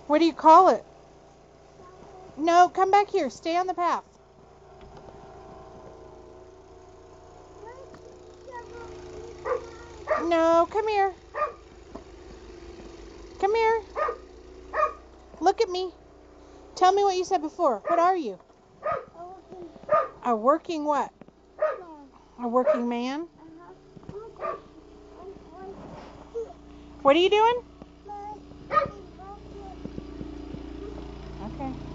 What do you call it? No, come back here. Stay on the path. No, come here. Come here. Look at me. Tell me what you said before. What are you? A working what? A working man? What are you doing? Okay.